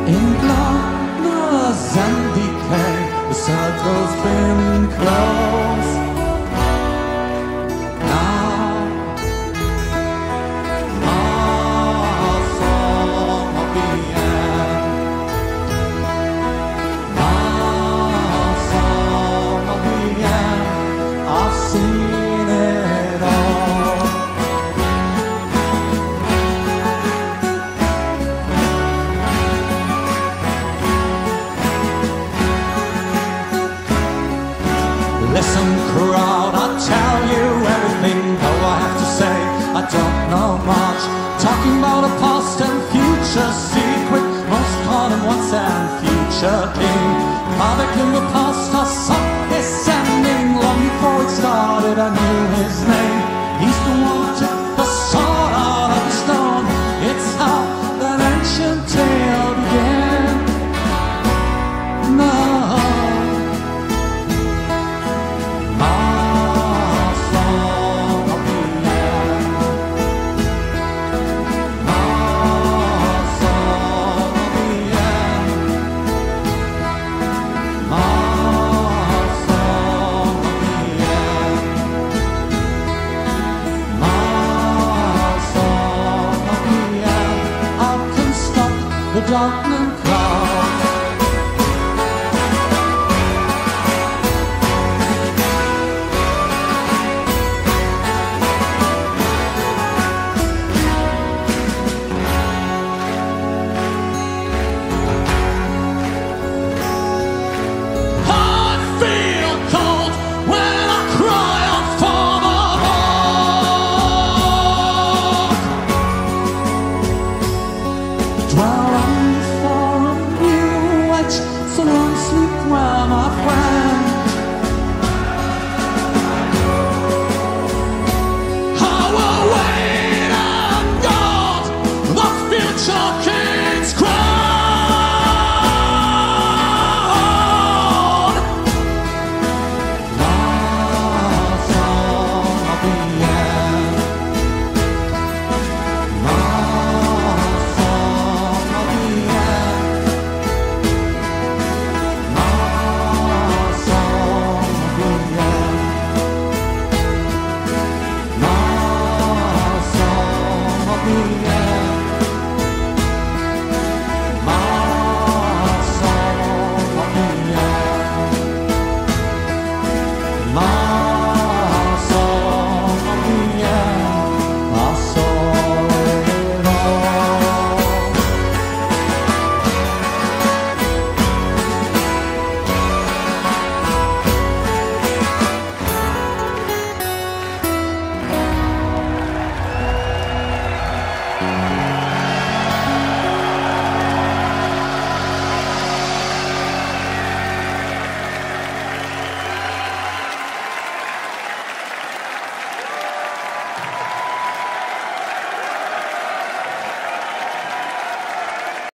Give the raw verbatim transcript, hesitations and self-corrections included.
In darkness and decay, the circle's been closed. Now, our song of the end, our song of the end, I've seen it all. Listen, crowd, I'll tell you everything though I have to say I don't know much. Talking about a past and future secret, most common once and future king. I became the past, I saw his ending. Long before it started, I knew his name. He's the one who took the sword out of the stone. It's how that ancient tale began. No. The darkening cloud